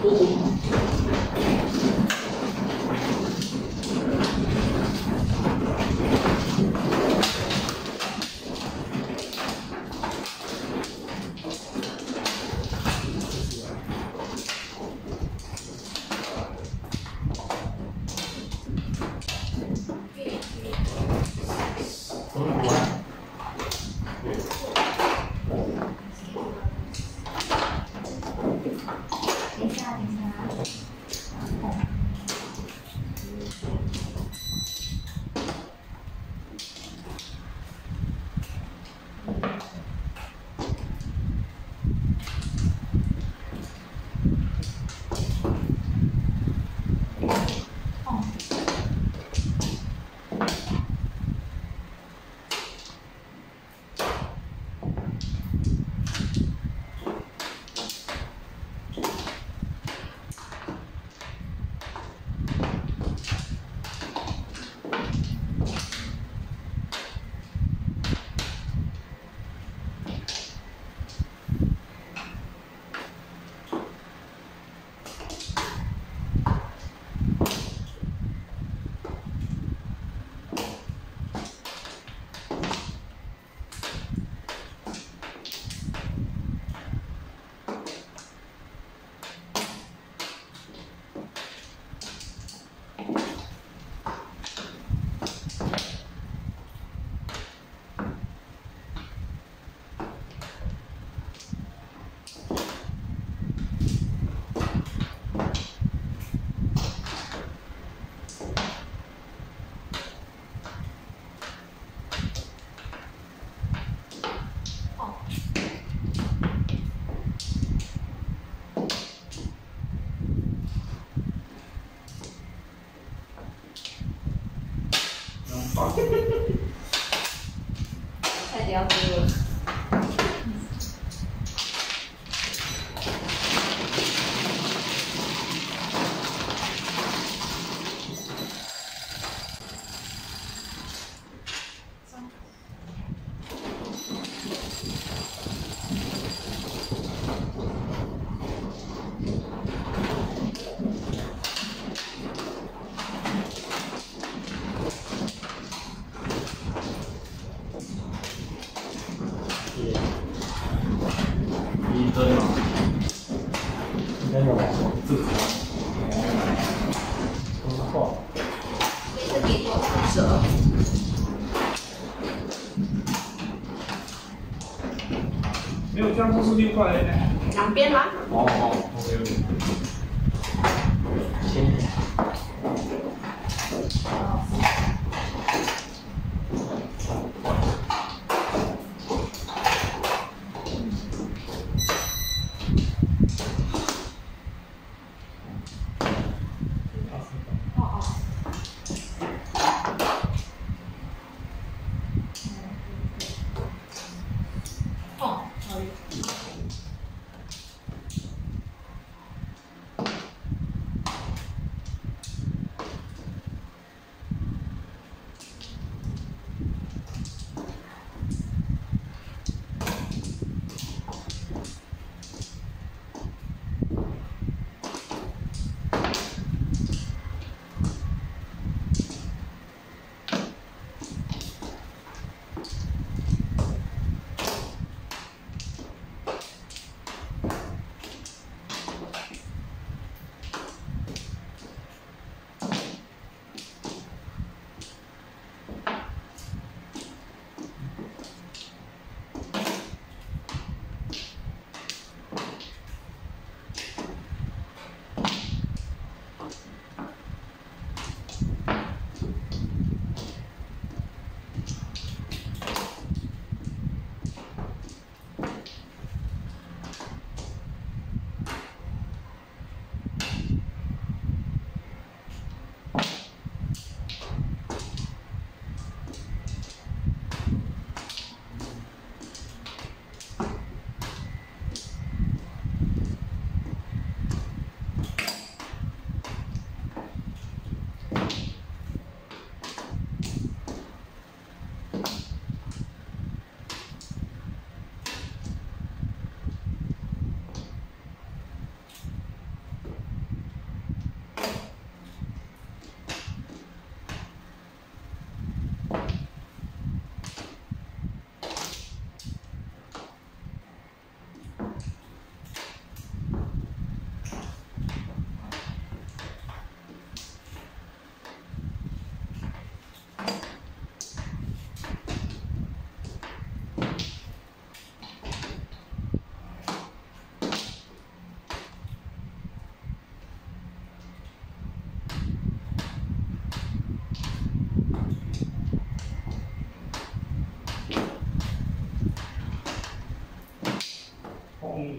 太屌了！ 没有，这样不是6块嘞。 两边吗？ 哦，OK。 先。 Pong。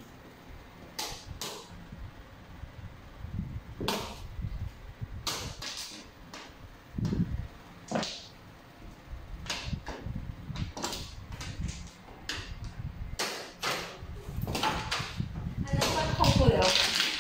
控不了。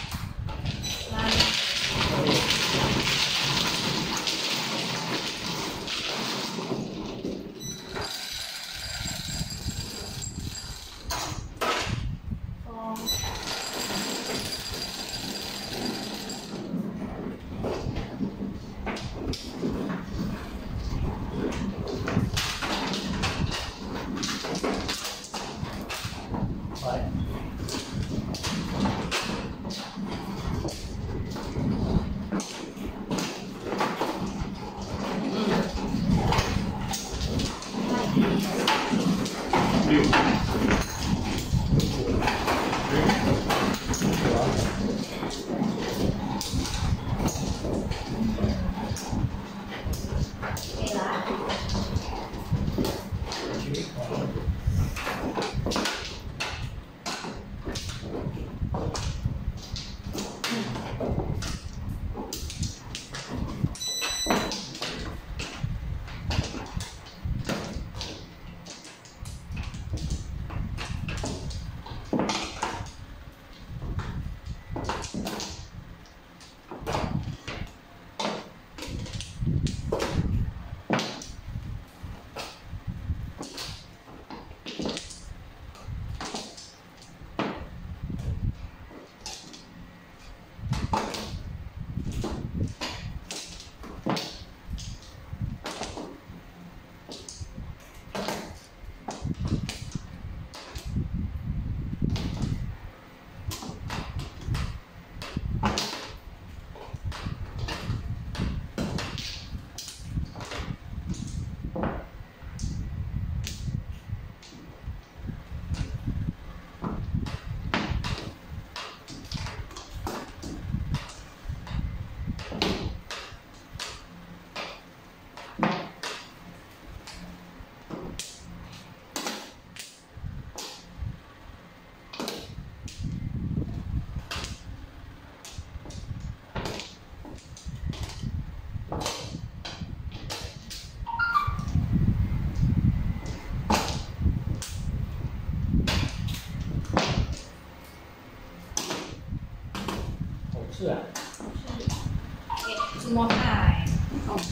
是啊。 是摸海。哦。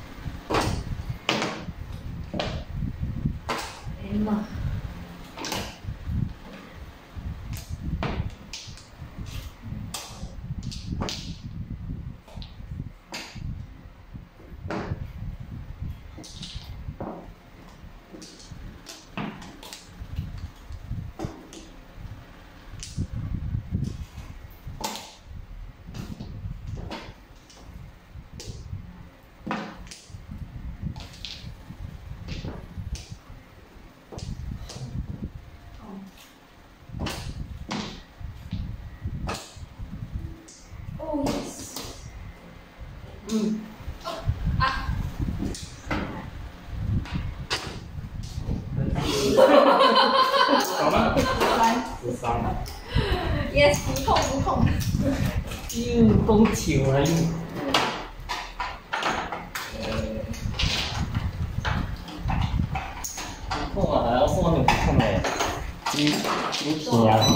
哎妈。嗯。啊。 好了。 13。 Yes， 不痛不痛。 风球啊！不痛啊，还要说你不痛嘞，你痛啊！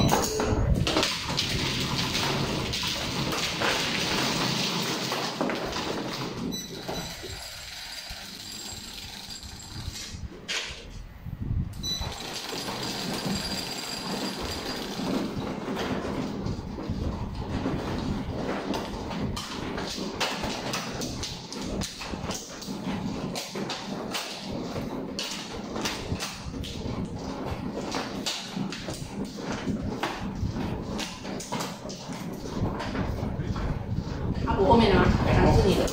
阿补后面的吗？还是你的？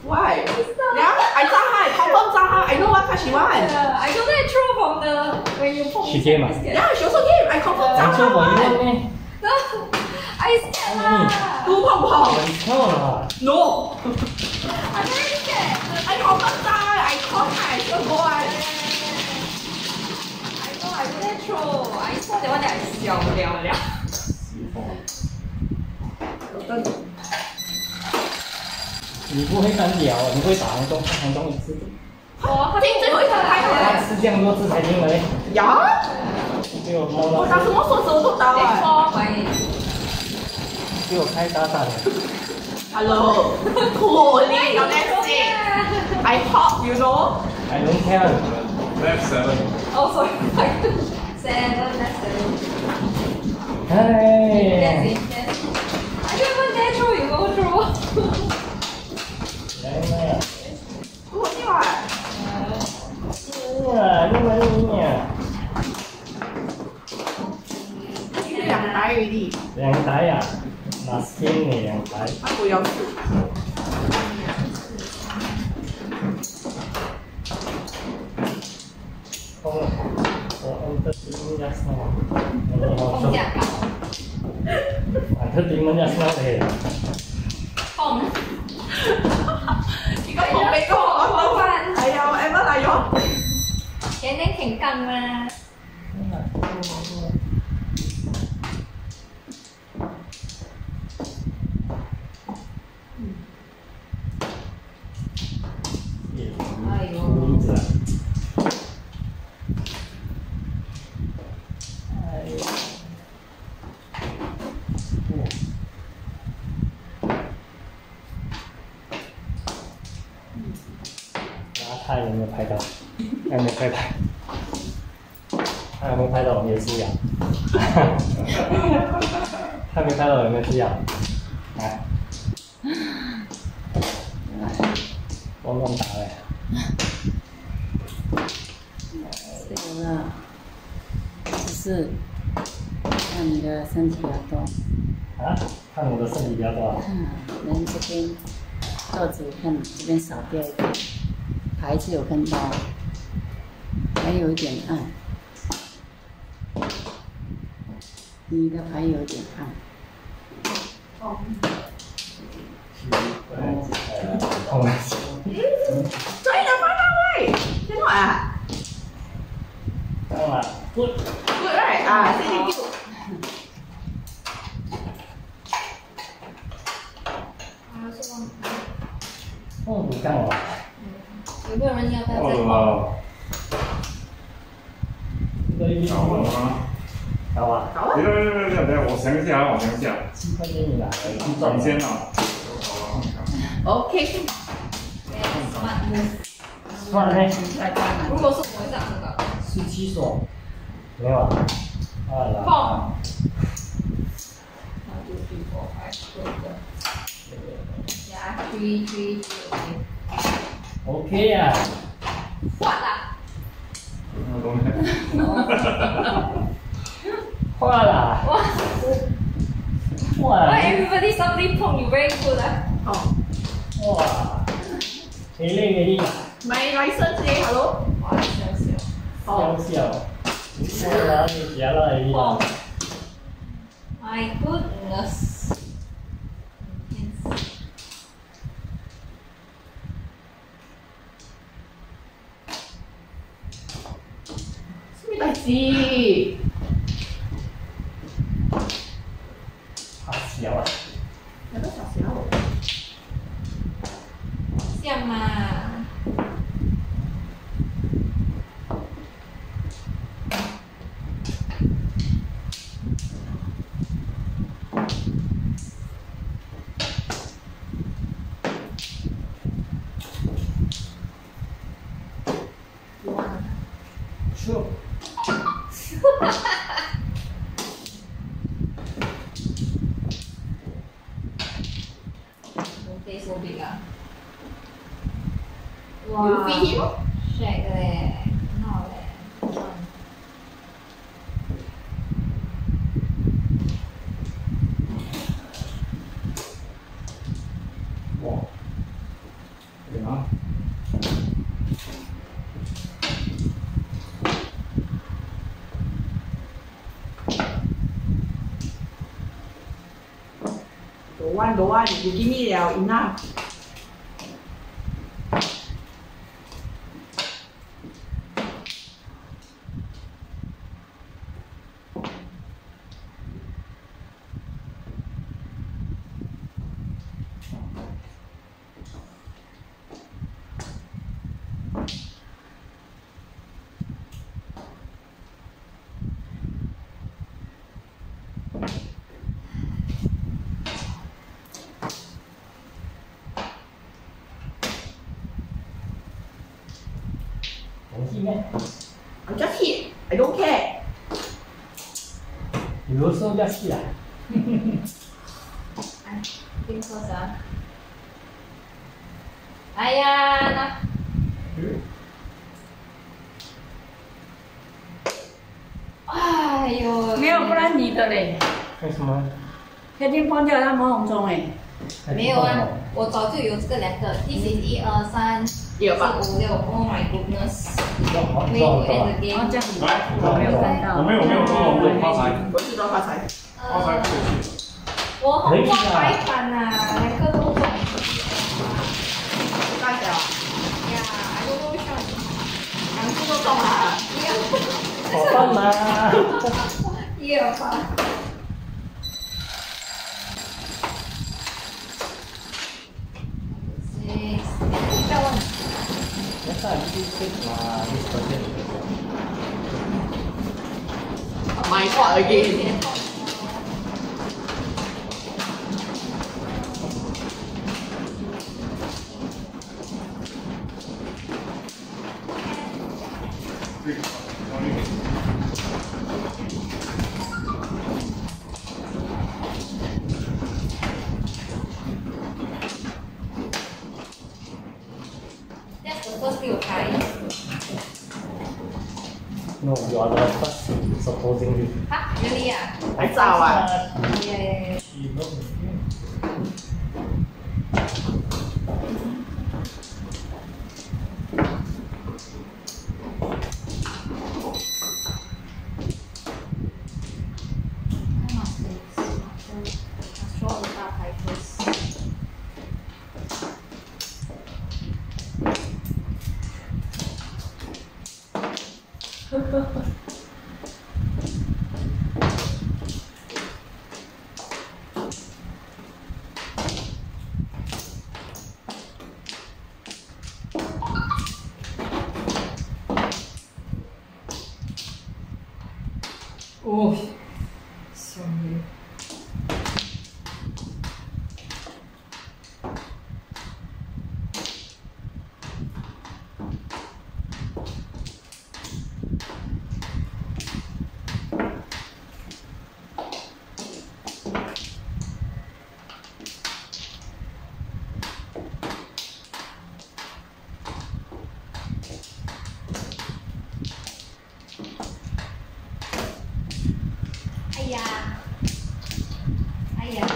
Why? Yeah, I try. Confirm try. I know what she want. I don't know throw from the when you Pong. She game ah? Yeah, she also game. I confirm 讲错我一 try. 问咩？ No, I scared lah. Two Pong Pong. 讲错了。 No. I'm very scared. I confirm try. I call her. She go on. I know I wouldn't throw. I saw the one that I 小了。 你不会单挑，你会打行动一次。 我听最后一个开他了。 吃这样多次才听的嘞。 呀？ 被我摸我到。 打什么手指我都打啊。 给我开打打的。 Hello. Holy, your next thing. I pop, you know. I don't care. Left 7. Oh sorry. 7, that's 7. 哎。 That's it. I don't even dare throw. You go throw. 来来。 我你话。 呀，你们你呀。 2台而已。 2台呀，那新的2台。 他不要吃。 我entertainment just now。 放假搞。 entertainment just now 嘞。 放。 一個紅俾個我翻。係啊，我 ever 嚟咗。 人哋停更嘛。哎呦。 名字啊。哎呦。他有没有拍到？还没拍到。他有没有拍到我们的饲养？他没拍到我们的饲养。来，我弄打了。 这个就是看你的身体比较多。 啊？看我的身体比较多啊？ 人这边豆子我看这边少掉一点。牌子有看到，还有一点暗。你的牌有点暗。 哦。 痛了。 追啦，翻返喂！邊個啊？ 當啦。Good right 啊，thank you。 哦，你干我。 有没有人要不要再哦。 这个一定好吗？ 好啊。 好啊。 等，我想一下，我想一下。 7分给你了， 转先啊。 OK。 算了呢。 如果是我会上这个。 17所。没有啊。 Pong。Yeah, 3, OK 呀。 换啦。 换了。哇。 Why everybody suddenly Pong you very good 啊？ 哦。 哇。谁那个你？ 咪 license 嘅，hello。 哇，笑笑。 笑笑。我哪里夹了一样 ？My goodness。 咩事？ 好小啊！ 有得小小。 像嘛。 Sure。 so big 啊！ 哇 ，you feed him？ shag 咧，很好咧。 哇！ Don't want. You give me enough. I'm just hit. I don't care. You also just hit ah? I think so, sir. 哎呀，那哎呦， 没有，不然你的嘞。 为什么？ 天天放掉他们红中哎。 没有啊，我早就有这个两个，this is 1、2、3、4、5、6 ，Oh my goodness， 没有 end the 然后 game。 这样子， 来， 我没有看到。 我没有中龙发财， 我知道发财。 发财不可以。 我红光白板啊，两个都中。 大小， 呀，I don't know which one。 两次都中了。 好棒吗？ 1、2、6。再问。 That's why I did take this person. My fault again. That's the first skill, right? No, you are the first supposingly. Huh? Really? Yeah. 还早啊。 Yeah. She knows. Oh, sorry. Ayah.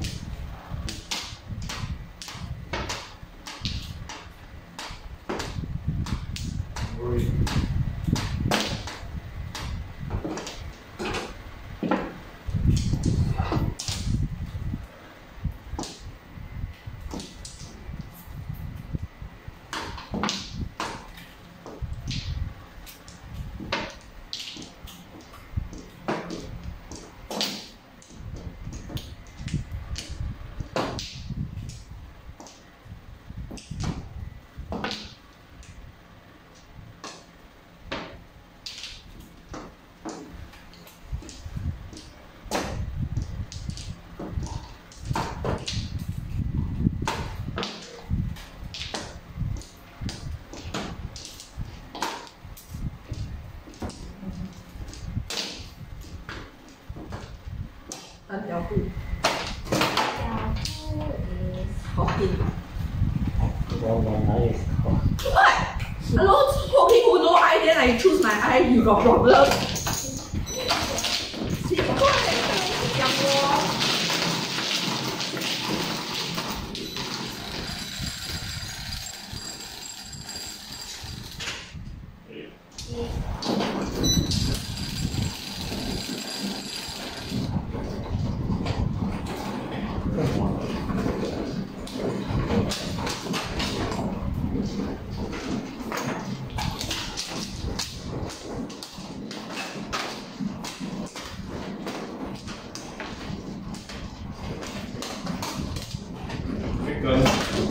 Dan Diao who? Diao is Hokkien. Well, nice. What? Hello, Hokkien who no eye, then I choose my eye, you got problem. 奇怪，讲我。 跟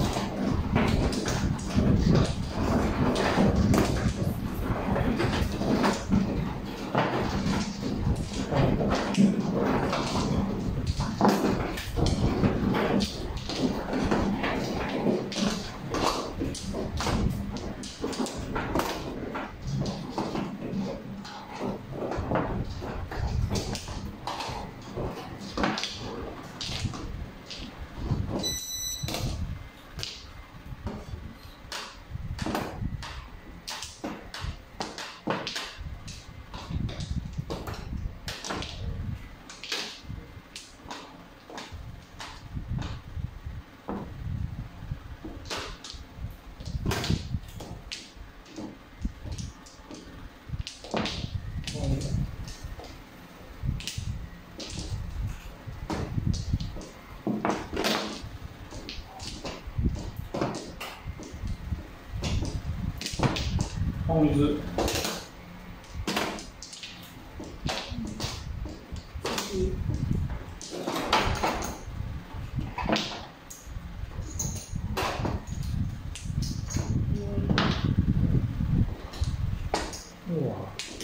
碰一只。哇！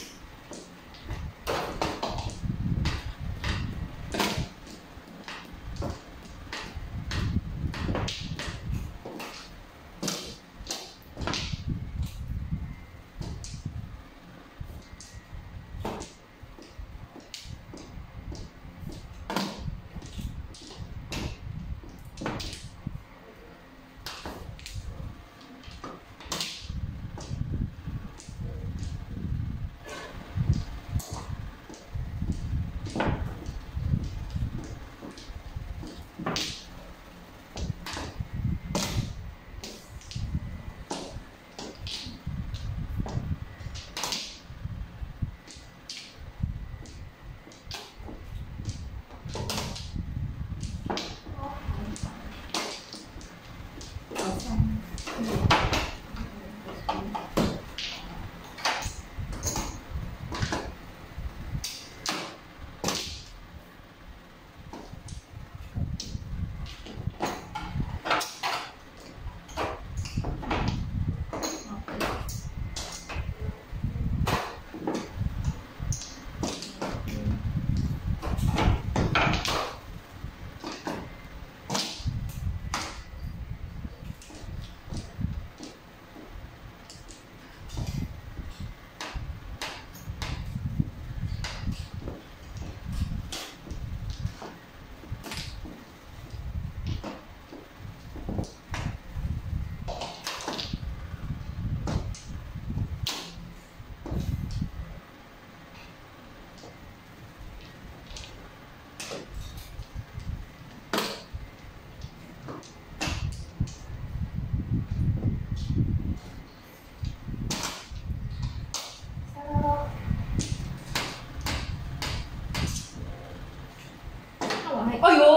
哎呦！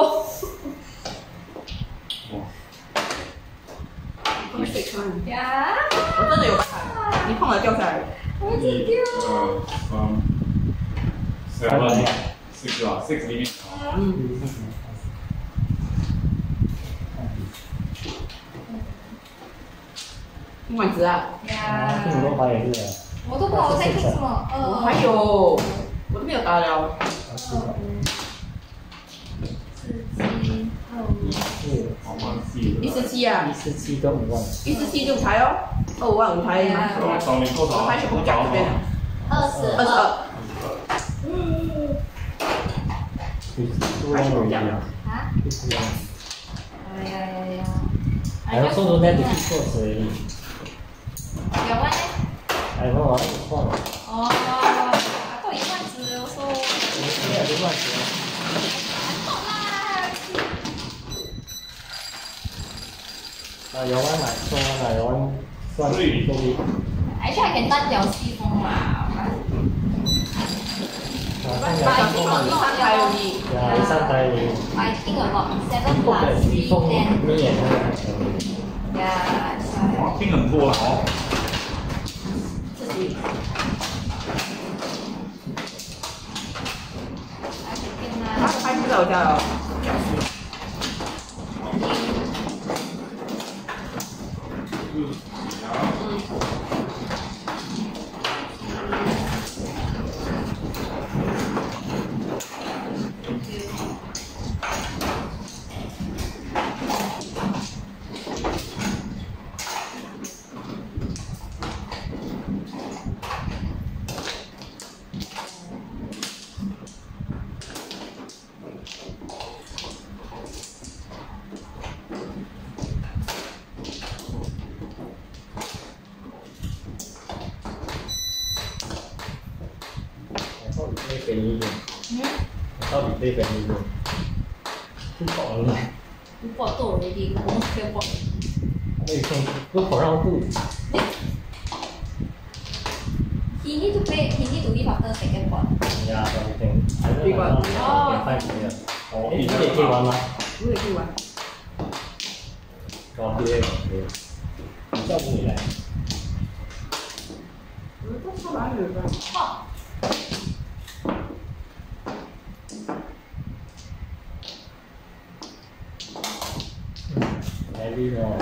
哇！ 你水看呀！ 我真的有看，你碰了掉下来。 我 1、2、3、7、6啊，6 limit。 嗯。你管子啊？ 呀！ 这么多牌也是。 我都不知道我在做什么。 我还有，我都没有打了。 好忘记了。 17啊 17跟5万。 17就5台哦，25万5台。 我找你多少？ 牌全部讲这边了。 22。 多两个一样。 啊？ 就是啊。 哎呀！ 还有说的那个是做谁？ 有啊。 还有我错了。 哦，啊，都1万只，我说。 1万只。有玩买错了，有玩算利息。 Actually, I can 單有師風嘛。 第3台而已。 第3台而已。 I think a lot. 7 plus 3 10. 你也 Yeah. 哇，听很多了哦。 自己。他拍不在我家了。 啲俾你用，不跑了， 不报豆 already， 我们可以报。 那你看不跑绕路。 He need to play. He need to leave after second pot. Yeah, everything. I don't know. Can find here. 哦， 你可以玩吗？ 我也可以玩。 搞别个，你叫你来。 我都说完了吧。 好。 Maybe no.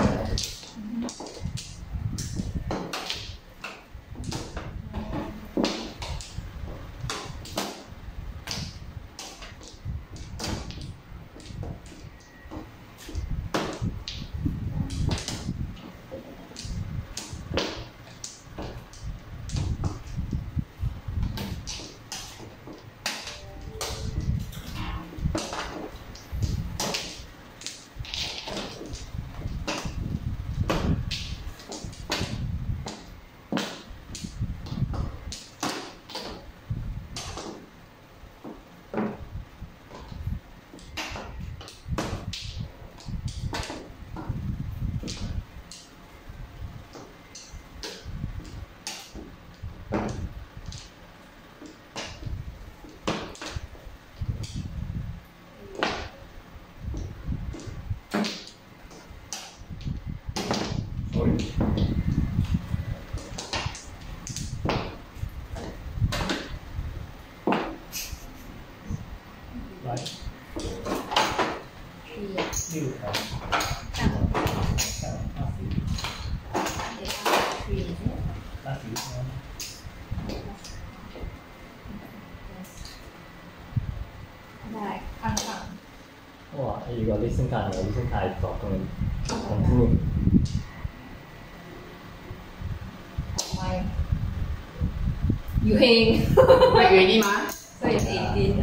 Wah, juga listen kan, listen kan itu konflik. You hang. Like ready 吗？ So it's 18.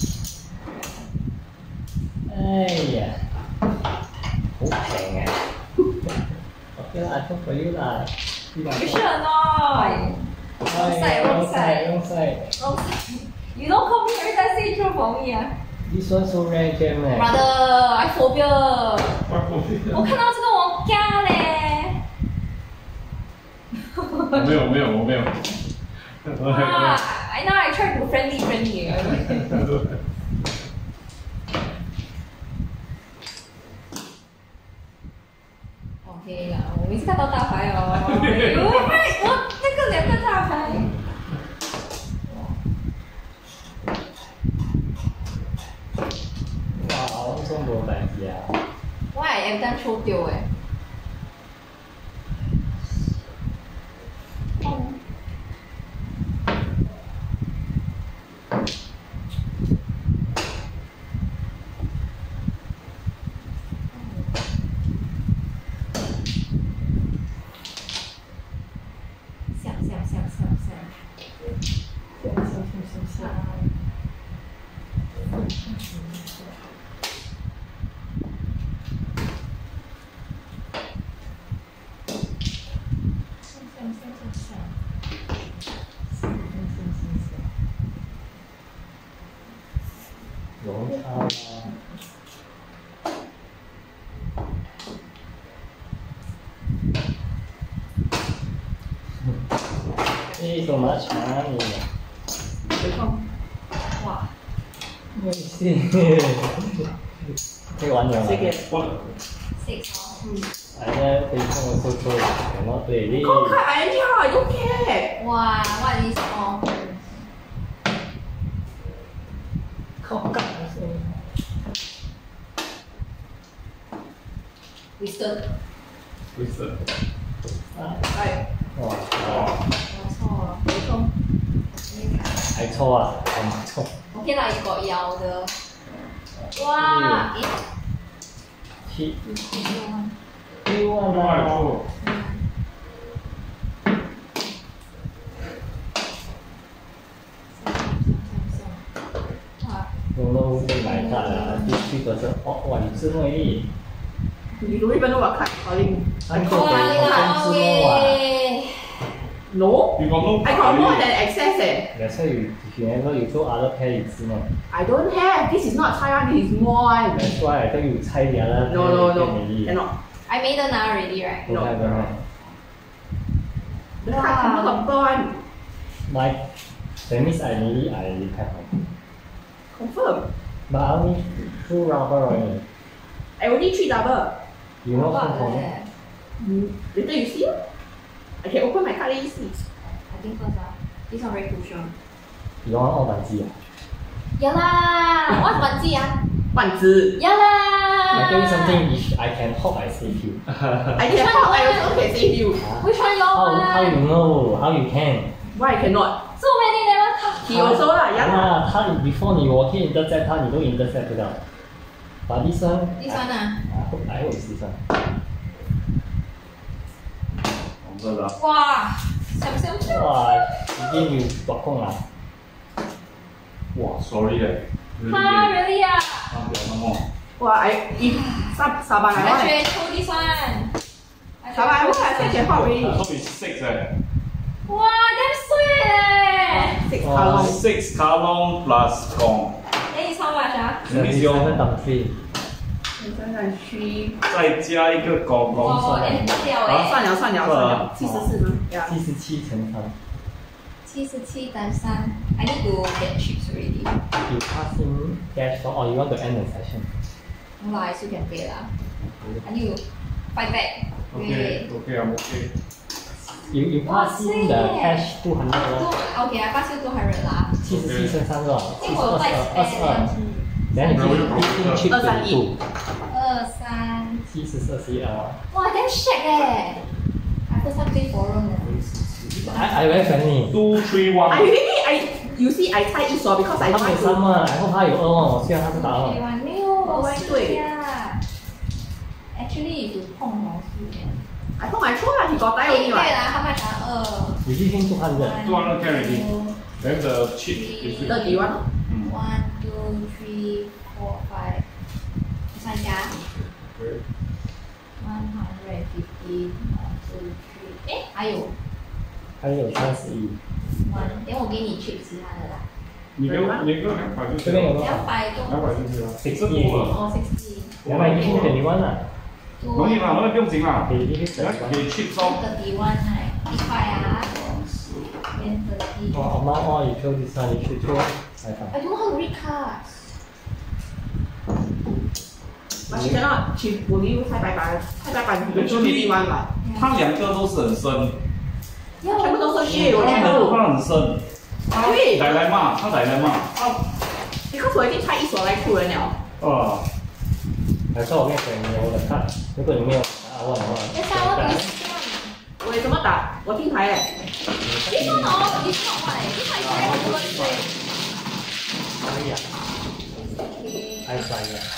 哎呀，好平啊！OK 啦，都可以啦。 You sure or not? Wrong side, wrong side. Wrong side. Wrong side. You don't call me every time say true for me ah. This one so rare game eh. Brother, I phobia. 我看到这个我怕嘞。 我没有。 哇 I know I try to friendly. OK 啦，我每次看到大牌哦，我那个两个大牌。 哇，我中冇大字啊！ 我係 M 單抽掉誒。 龙叉啦。呢個馬場嚟嘅。 沒空。 哇！ 咩意思？可以玩兩個。 食哦。 係咧，對方嘅速度同我哋啲。 好可愛呀 ，I don't care。 哇！我你哦。 好感性。 Wisdom。 係。 哇！ 我錯啊，沒空。 係錯啊，係唔錯。 OK 啦，一個腰的。哇！咦 ？P1 啦。我都被買大了，第個是哦，哇，你自內力。 你都一般都話看，好令。 安個俾我分之咯 No. You got no I got more card. than excess eh. That's why if you ever you throw other pair, you see no. I don't have. This is not Taiwan. This is more. That's why I tell you try the other. No, pair, cannot. I made it now already, right? Don't have, don't have. The card cannot burn. Like that means I have one. Confirm. But I only 2 rubber only. I only 3 double. You know What Pong? leh? Later you see. I can open my card and you see. I think first this one very crucial. You want all my G? Ya lah, what's Manji ah? 万字. Ya I tell you lah. something, if I can hop, I save you. I can help. I also can save you. Which one you want? How you know? How you can? Why I cannot? So many never come. He also lah. Yeah lah. 他 before 我可以 intercept 他，你都 intercept 不到。But this one, This one ah. I hope it's this one. 红色的。 哇，想不想？ 哇，已經要落空啦。 哇，sorry 咧。 哈，really 啊？ 啊，不要那么。 Wow, if Sabah I want. Actually, choose this one. Sabah I want. I think I can help already. So it's 6 eh. 哇，damn sweet 哎！ 6 Kalong. 6 Kalong plus Pong. Then is how much 啊？ That means you 7.3。 再加一个狗狗哦， 算哎，掉啊哎。 算了，74吗？Yeah. 77乘3。 77 times 3. I need to get chips already. You pass in cash or you want to end the session? No lah, I still can pay lah. I need to fight back. Okay, I'm okay. You pass in the cash 200咯。 Okay, I pass you 200啦。 77乘3咯， 因为我带 22。然后你可以去232。70 哇，damn shag 哎！I first time play forum 的。 I very friendly。 2, 3, 1. You see, I 猜一所 because I 他 don't 没 want 3 to. 嘛，然后他有2嘛，我希望他是打2。 没有， 对呀。Actually, if you 碰毛是点。 I thought I throw lah. He got die only 对 right. 啦，他们讲2。 你去听200。 200 carry. Then the chip is 31. 嗯。 1, 2, 3, 4, 5。你算一下。150, 1, 2, 3。哎，还有。 还有31。 等我给你去其他的啦。 你给我200就这边有行了。 200多。 200就行了。 60。 哦，60。 200已經21啦。 容易啦，那个不用紧啦。 已經21。 给 chip 收。 31哎，1塊啊。then 30。 我媽哦，你抽第三，你去抽500。 I don't know how to read cards. But she cannot. She only 太白白你就 maybe 1吧。 它2个都是很深。 全部都是血，我它全部。 很深。 对。 来骂，他来骂。 Because 我已经猜一所来出人了。 啊。 还是我跟你讲，你有的看，如果你没有答案的话， 等下我给你我也怎么打？我听牌嘞。 This one oh, it's not one. This one is very good. 可以啊。还是可以啊。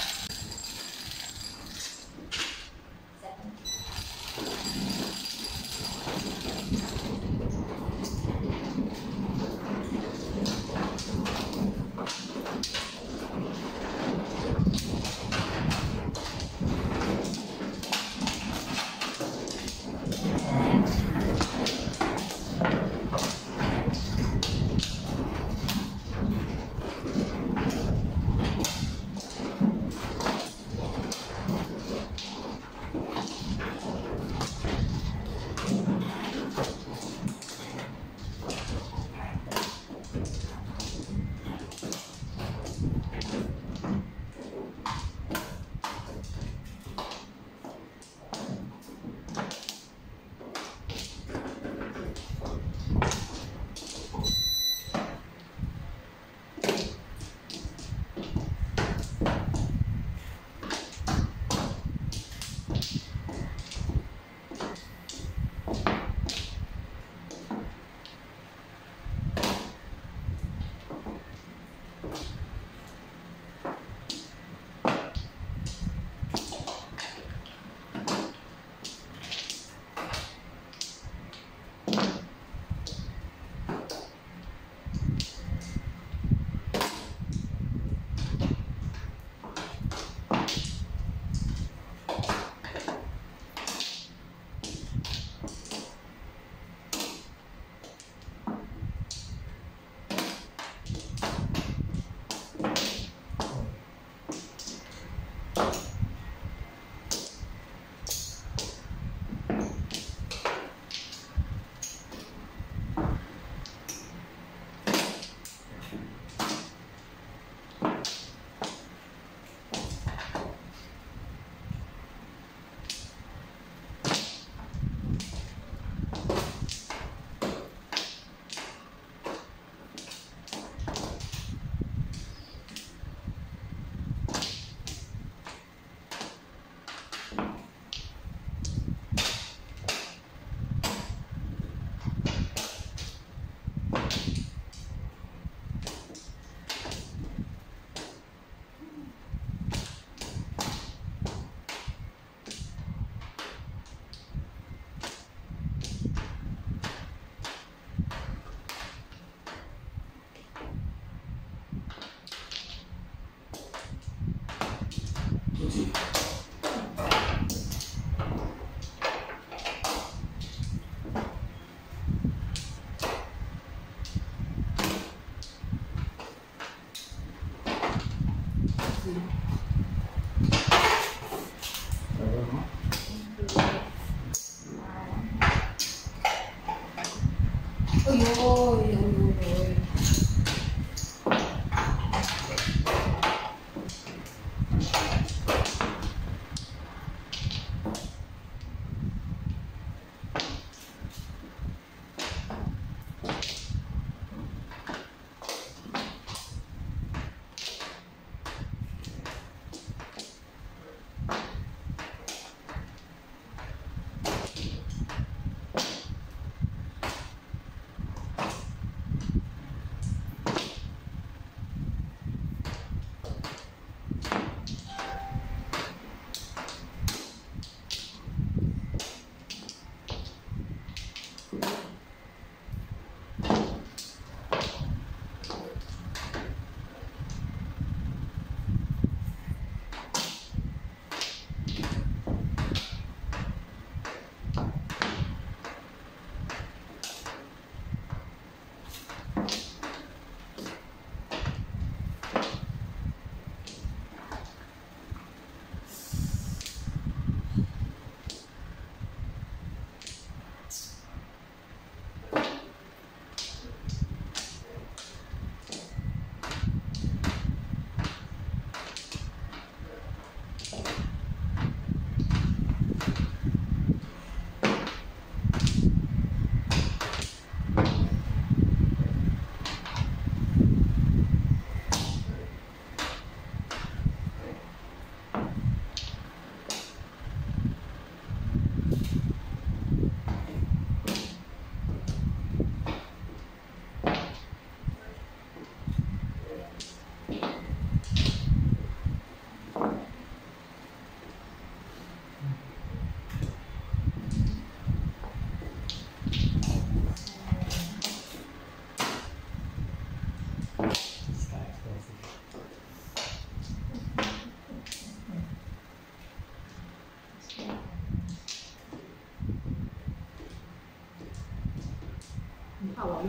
好玩。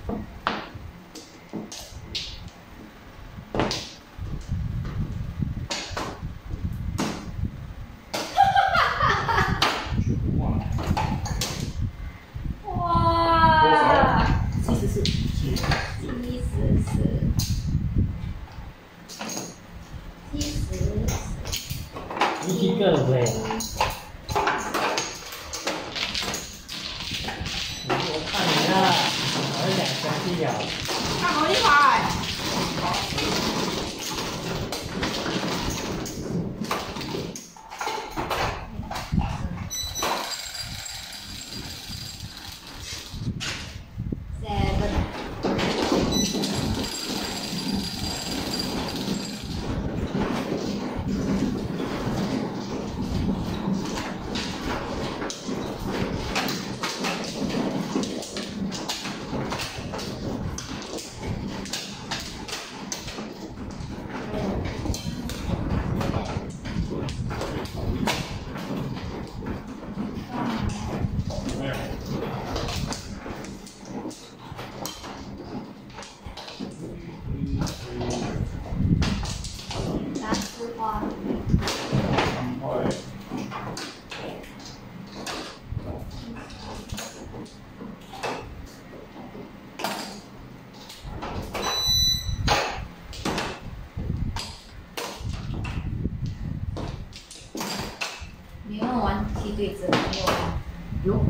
哇 74。 一个喂。我看你啊，我2兄弟了。 看好厉害！ 你有玩踢对子没有玩？ 有。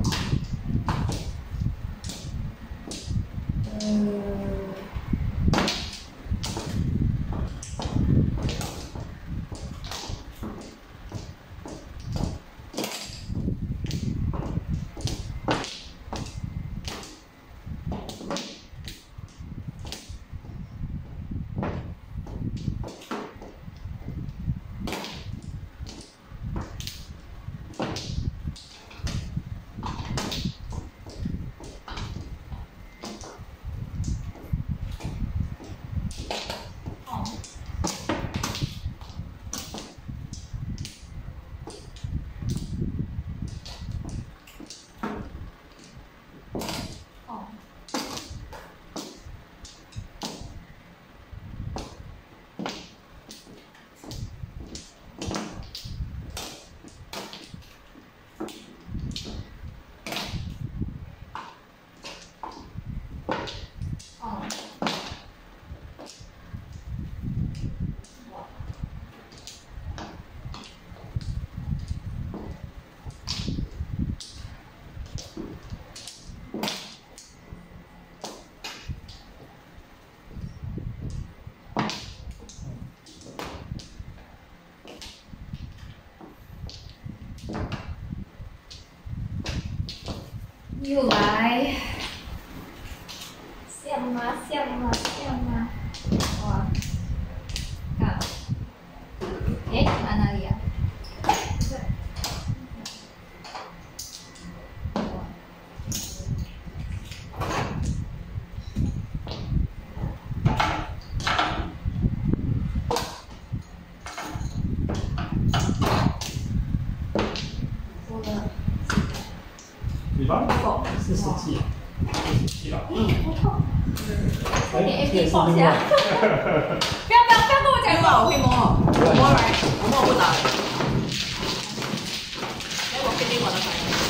又来，像吗？哇，看，哎，拿哪里啊？ 你吧 47了。 快点 A P 放下！不要跟我讲话， 我会摸，摸来，我摸不着。来，我给你我的反应。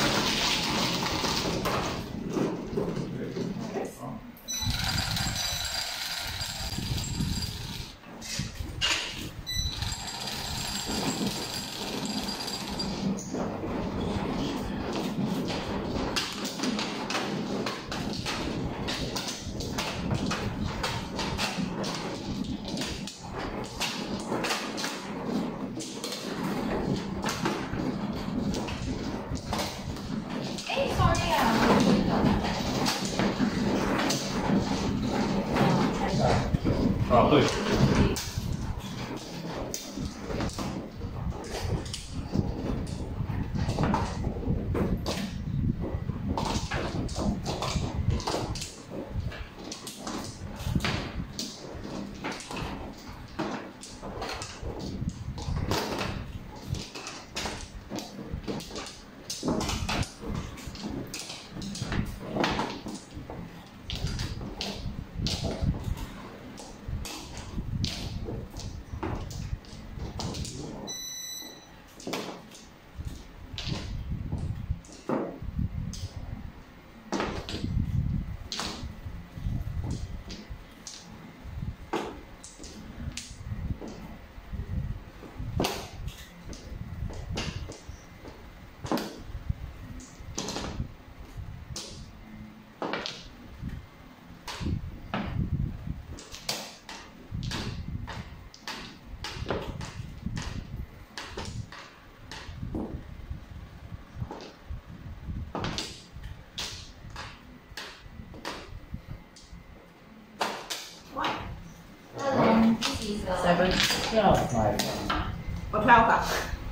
7. 12 my 我 12啊。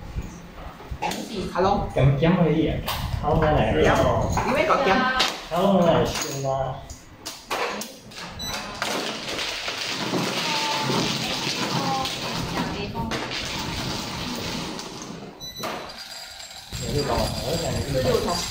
係咯。 咁飲嗰啲嘢，溝翻嚟。 點解個點？ 溝翻嚟算啦。有啲講，我都係呢 6頭。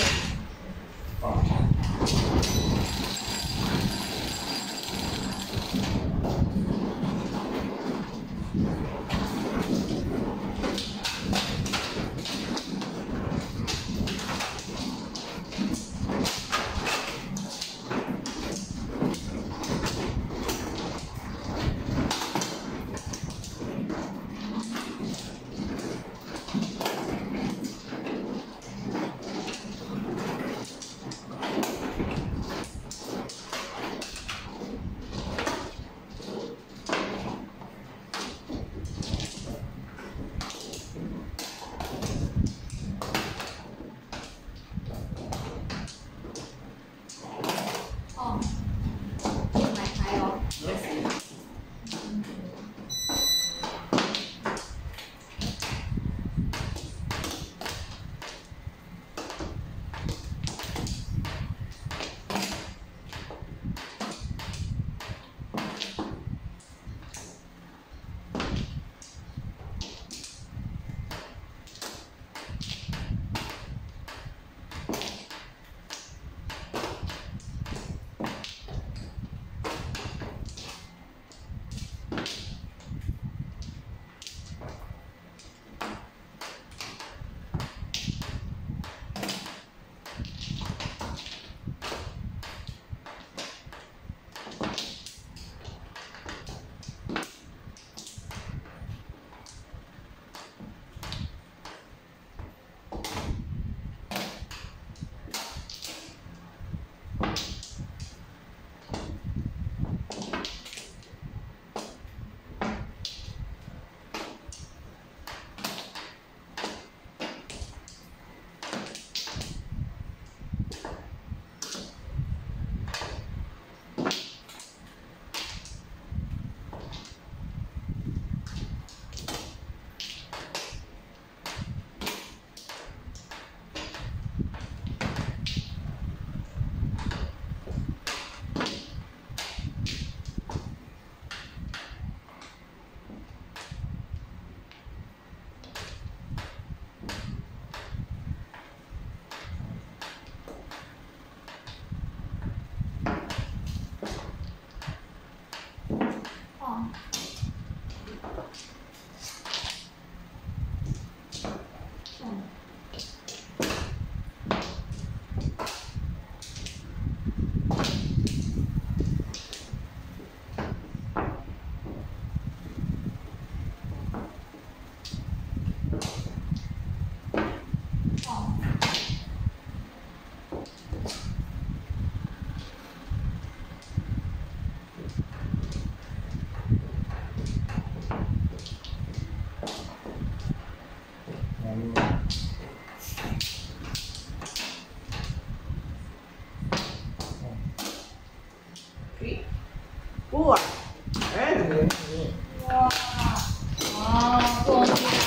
哇！哎， 哇！哇，多厉害！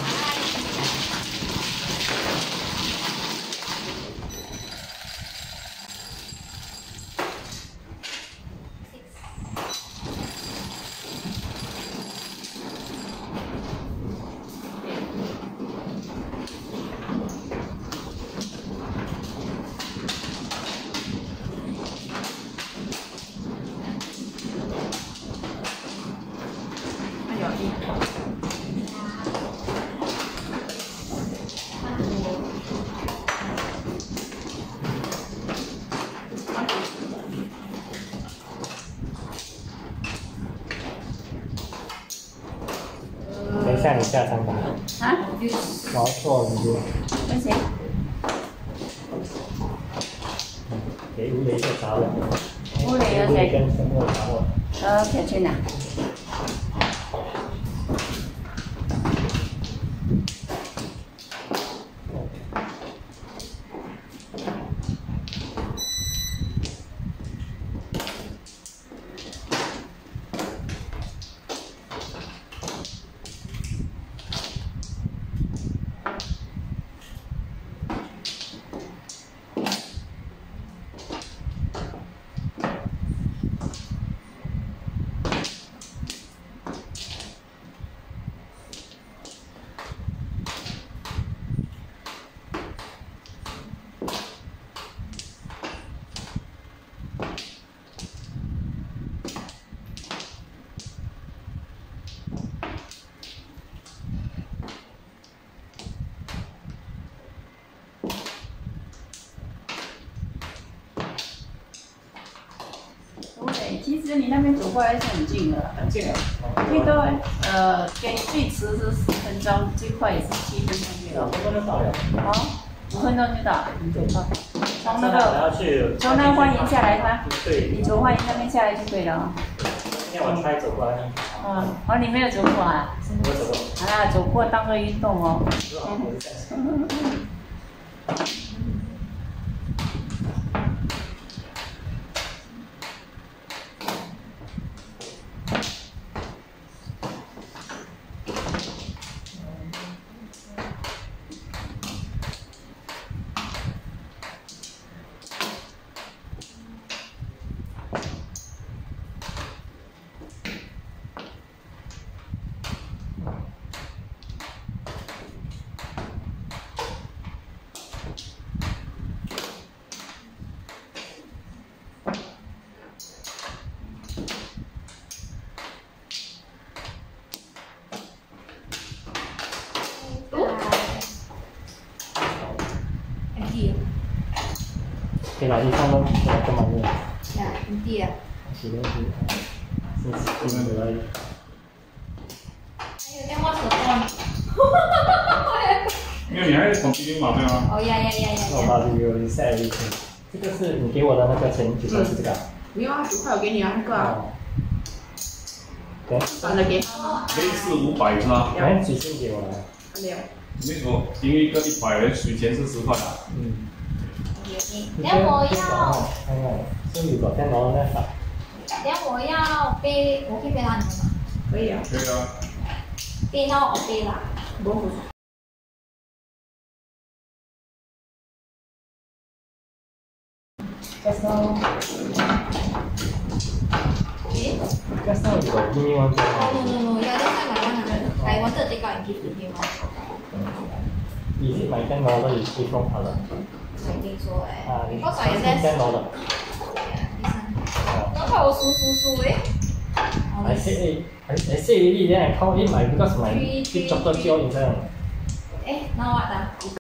等一下，你下3把。 啊？ 我要做你就跟谁？ 给吴磊一个找我。 吴磊吴磊跟沈默找我。 OK，去哪？ 实你那边走过来是很近的， 很近啊。 最多给最迟是10分钟，最快也是7分钟就到。 5分钟就到了。 好，5分钟就到。从那个从那个欢迎下来吗？ 对。 你从欢迎那边下来就对了哦。 今天我try走过来。 哦，你没有走过啊？ 没有走过。 啊，走过当个运动哦。 给哪地方都干嘛用？ 呀，很低啊。 是的，是的。 还有电话手段。 因为你还从这边买对吗？ 哦呀。 我把这个晒一次。这个是你给我的那个钱，9块是这个。 没有啊，9块我给你啊，那个啊。 对。 算了给。 类似500是吗？ 哎，水先给我了。 没有。 没说，因为一个100元，水钱是10块啊。 嗯。 然后我要。 看看，是如果天攞咧實。 然后我要背，我可以背他你们吗？ 可以啊。 可以啊。 背到我背啦。 不。 Just now. 诶 Just now you got give me one. No. Yeah, that's why my 100. I wanted to take out and give to him. Is it my 10 dollar is different color? I think so. Because I less. 10 dollar. Yeah, this one. 那块我数诶。 I say already, then I count it my because my big chocolate all inside. 诶，now what 啊？